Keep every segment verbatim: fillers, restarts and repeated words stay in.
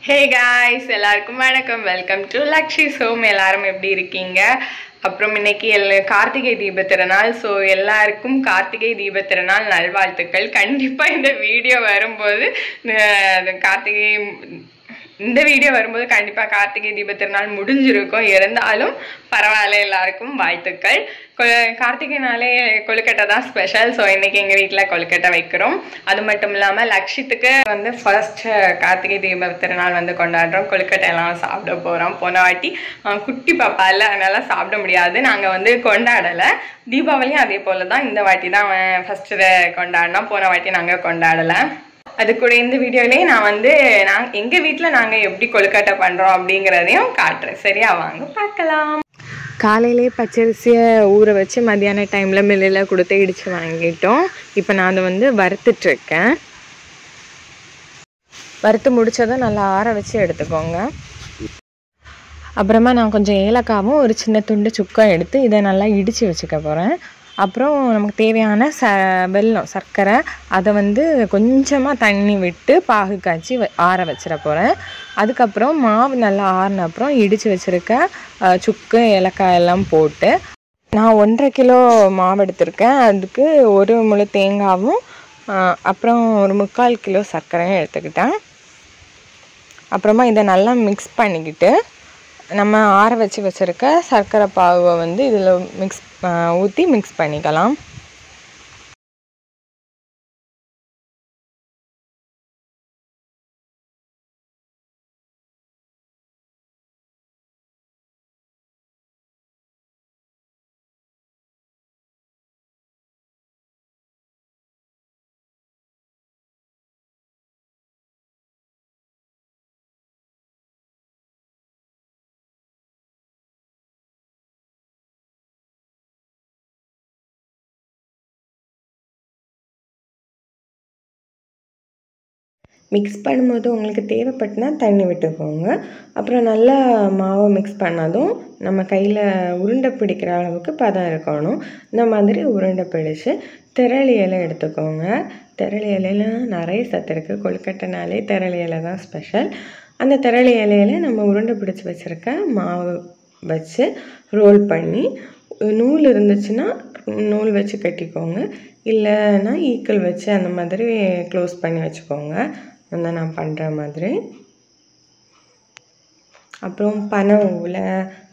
Hey guys, எல்லாருக்கும் வணக்கம். Welcome to Lakshi's home. எல்லாரும் எப்படி இருக்கீங்க? அப்புறம் இன்னைக்கு எல்லா கார்த்திகை தீப திருநாள். ஸோ எல்லாருக்கும் கார்த்திகை தீப திருநாள் நல்வாழ்த்துக்கள். கண்டிப்பா இந்த வீடியோ வரும்போது கார்த்திகை இந்த வீடியோ வரும்போது கண்டிப்பாக கார்த்திகை தீப திருநாள் முடிஞ்சிருக்கும். இருந்தாலும் பரவாயில்ல, எல்லாருக்கும் வாழ்த்துக்கள். கார்த்திகைனாலே கொழுக்கட்டை தான் ஸ்பெஷல். ஸோ இன்னைக்கு எங்கள் வீட்டில் கொழுக்கட்டை வைக்கிறோம். அது மட்டும் இல்லாமல் லக்ஷித்துக்கு வந்து ஃபர்ஸ்ட் கார்த்திகை தீப திருநாள் வந்து கொண்டாடுறோம். கொழுக்கட்டை எல்லாம் சாப்பிட போகிறோம். போன வாட்டி குட்டி பாப்பா இல்லை, அதனால சாப்பிட முடியாது. நாங்கள் வந்து கொண்டாடலை. தீபாவளியும் அதே போல் தான். இந்த வாட்டி தான் ஃபஸ்ட்டு கொண்டாடினோம். போன வாட்டி நாங்கள் கொண்டாடலை. அது கூட இந்த வீடியோலேயே நான் வந்து நாங்கள் எங்கள் வீட்டில் நாங்கள் எப்படி கொழுக்கட்டை பண்ணுறோம் அப்படிங்கிறதையும் காட்டுறேன். சரியா, வாங்க பார்க்கலாம். காலையிலே பச்சரிசியை ஊற வச்சு மத்தியான டைமில் மில்லில் கொடுத்து இடித்து வாங்கிட்டோம். இப்போ நான் அதை வந்து வறுத்துட்ருக்கேன். வறுத்து முடித்ததை நல்லா ஆற வச்சு எடுத்துக்கோங்க. அப்புறமா நான் கொஞ்சம் ஏலக்காவும் ஒரு சின்ன துண்டு சுக்கம் எடுத்து இதை நல்லா இடித்து வச்சுக்க போகிறேன். அப்புறம் நமக்கு தேவையான ச வெல்லம் சர்க்கரை அதை வந்து கொஞ்சமாக தண்ணி விட்டு பாகு காய்ச்சி ஆற வச்சிட போகிறேன். அதுக்கப்புறம் மாவு நல்லா ஆறின அப்புறம் இடித்து வச்சுருக்க சுக்கு ஏலக்காய் எல்லாம் போட்டு நான் ஒன்றரை கிலோ மாவு எடுத்திருக்கேன். அதுக்கு ஒரு முழு தேங்காவும் அப்புறம் ஒரு முக்கால் கிலோ சர்க்கரையும் எடுத்துக்கிட்டேன். அப்புறமா இதை நல்லா மிக்ஸ் பண்ணிக்கிட்டு நம்ம ஆற வச்சு வச்சுருக்க சர்க்கரை பாகுவை வந்து இதில் மிக்ஸ் ஊற்றி மிக்ஸ் பண்ணிக்கலாம். மிக்ஸ் பண்ணும்போது உங்களுக்கு தேவைப்பட்டுனா தண்ணி விட்டுக்கோங்க. அப்புறம் நல்லா மாவை மிக்ஸ் பண்ணதும் நம்ம கையில் உருண்டை பிடிக்கிற அளவுக்கு பதம் இருக்கணும். இந்த மாதிரி உருண்டை பிடிச்சி திரளி இலை எடுத்துக்கோங்க. திரளி இலையில நிறைய சத்து இருக்குது. கொழுக்கட்டைனாலே திரளி இலை தான் ஸ்பெஷல். அந்த திரளி இலையில நம்ம உருண்டை பிடிச்சி வச்சுருக்க மாவு வச்சு ரோல் பண்ணி நூல் இருந்துச்சுன்னா நூல் வச்சு கட்டிக்கோங்க. இல்லைன்னா ஈக்கள் வச்சு அந்த மாதிரி க்ளோஸ் பண்ணி வச்சுக்கோங்க. அந்த நான் பண்ணுற மாதிரி. அப்புறம் பனை ஓலை,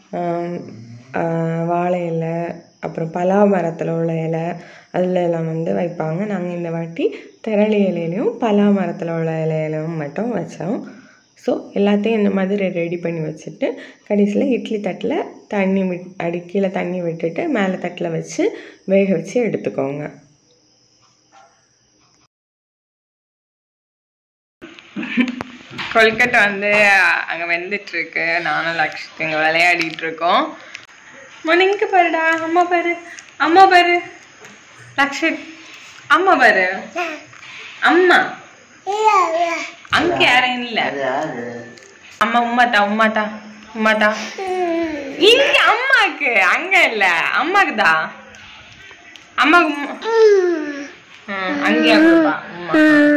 வாழை இலை, அப்புறம் பலா மரத்தில் உள்ள இலை அதில் எல்லாம் வந்து வைப்பாங்க. நாங்கள் இந்த வாட்டி திரளி இலையிலையும் பலா மரத்தில் உள்ள இலையிலையும் மட்டும் வச்சோம். ஸோ எல்லாத்தையும் இந்த மாதிரி ரெடி பண்ணி வச்சுட்டு கடைசியில் இட்லி தட்டில் தண்ணி விட் அடி கீழே தண்ணி விட்டுட்டு மேலே தட்டில் வச்சு வேக வச்சு எடுத்துக்கோங்க. கொழுக்கட்டை வந்து அங்கே வெந்துட்டுருக்கு. நானும் லக்ஷித் இங்கே விளையாடிட்டு இருக்கோம். முன்னிங்க பாருடா, அம்மா பாரு, அம்மா பாரு லக்ஷித், அம்மா பாரு, அம்மா அங்க யாரும் இல்லை. அம்மா உம்மாத்தா உம்மாத்தா உம்மாத்தா இங்க அம்மாக்கு, அங்க இல்ல அம்மாக்குதா. அம்மாக்கு அங்கேயா கொடுப்பா அம்மா.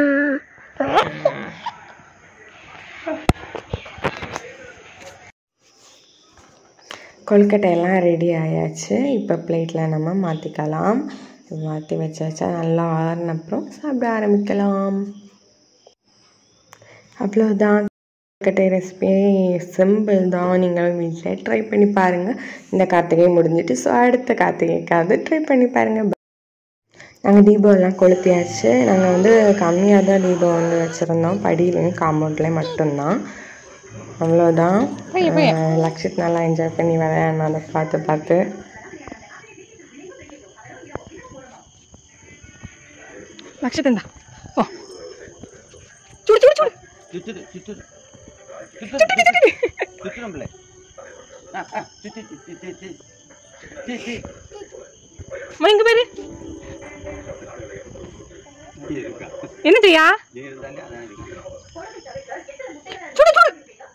கொழுக்கட்டை எல்லாம் ரெடி ஆயாச்சு. இப்போ பிளேட்டில் நம்ம மாற்றிக்கலாம். மாற்றி வச்சாச்சா நல்லா ஆறின அப்புறம் சாப்பிட ஆரம்பிக்கலாம். அவ்வளோதான். கொழுக்கட்டை ரெசிபி சிம்பிள் தான். நீங்கள் வீட்டில் ட்ரை பண்ணி பாருங்கள். இந்த கார்த்திகை முடிஞ்சிட்டு ஸோ அடுத்த கார்த்திகைக்காவது ட்ரை பண்ணி பாருங்கள். நாங்கள் தீபம்லாம் கொளுத்தியாச்சு. நாங்கள் வந்து கம்மியாக தான் தீபம் வந்து வச்சுருந்தோம். படியிலையும் காம்பவுண்ட்லேயும் மட்டும்தான். அவ்வளோதான். லக்ஷித் நல்லா என்ஜாய் பண்ணி விளையாடணும் அதை பார்த்து பார்த்து. லக்ஷித் இருந்தா ஓ சுடு சுடு சுடு சுடு சுடு சுடு மணிங்க பேரு என்னத்தையா சுடு சுடு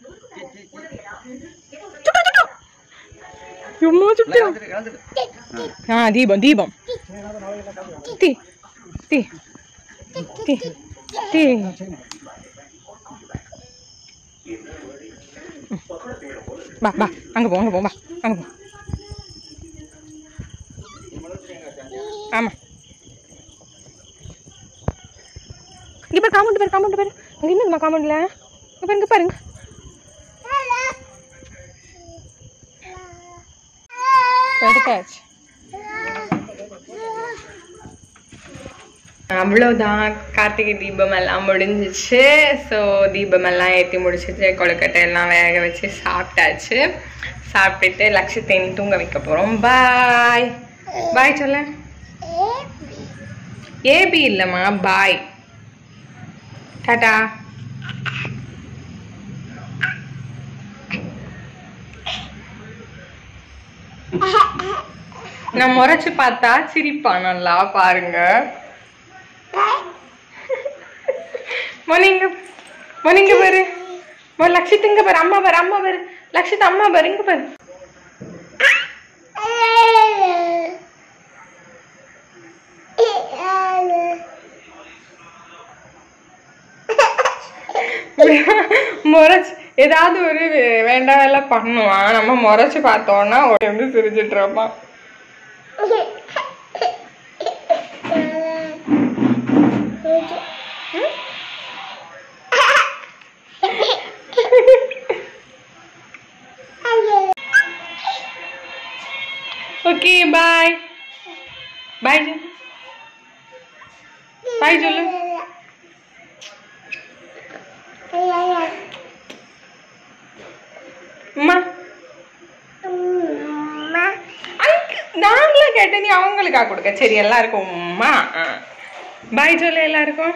எம்மா சுட்டு ஆ தீபம் தீபம் தீ தீ தீ தீ வா வா அங்கே போ அங்கே போ வா அங்கே போ. ஆமாம் இங்கே பேர் காமௌண்ட் பேர் காமௌண்ட் பேர் அங்கே என்னதுமா காமௌண்டில் இங்கே பாருங்க பாருங்க. எடுத்தாச்சு. அவ்வளோதான், கார்த்திகை தீபம் எல்லாம் முடிஞ்சிச்சு. ஸோ தீபம் எல்லாம் ஏற்றி முடிச்சிட்டு கொழுக்கட்டை எல்லாம் வேக வச்சு சாப்பிட்டாச்சு. சாப்பிட்டுட்டு லட்சத்தேனி தூங்க வைக்க போகிறோம். பாய் பாய் சொல்ல. ஏபி இல்லைம்மா, பாய், டாடா. நான் முறைச்சு பார்த்தா சிரிப்பா, நல்லா பாருங்க. மொனிங்க மொனிங்க பாரு, லட்சித் இங்க பாரு, அம்மா பாரு, அம்மா பாரு, லட்சித் அம்மா பாரு, இங்க பாரு. முறைச்சு ஏதாவது ஒரு வேண்டாம் எல்லாம் பண்ணுவான், நம்ம முறைச்சு பார்த்தோம்னா வந்து சிரிச்சிட்டு இருப்பான். ஓகே பாய் பாய் பாய் சொல்லு. அம்மா நாங்களே கேட்டேன், நீ அவங்களுக்கா கொடுக்க. சரி எல்லாருக்கும் அம்மா பாய் சொல்லு, எல்லாருக்கும்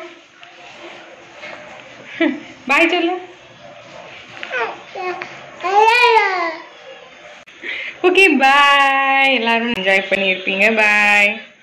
பாய் சொல்லு. ஓகே பாய், எல்லாரும் என்ஜாய் பண்ணியிருப்பீங்க. பாய்.